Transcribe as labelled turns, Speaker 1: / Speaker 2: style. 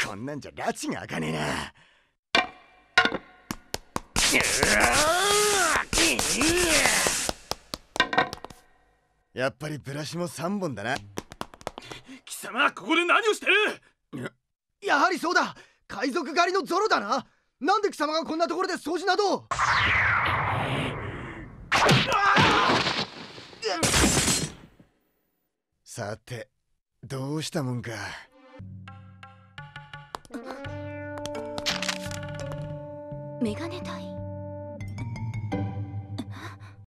Speaker 1: こんなんじゃ拉致が開かねえな。やっぱりブラシも3本だな。
Speaker 2: 貴様ここで何をしてる？
Speaker 3: やはりそうだ、海賊狩りのゾロだな。なんで貴様がこんなところで掃除など。
Speaker 1: さてどうしたもんか。
Speaker 4: メガネ隊。